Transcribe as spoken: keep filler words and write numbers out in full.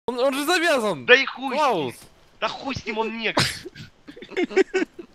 Он, он же завязан! Да и хуй с ним. Клаус! Да хуй с ним, он негр.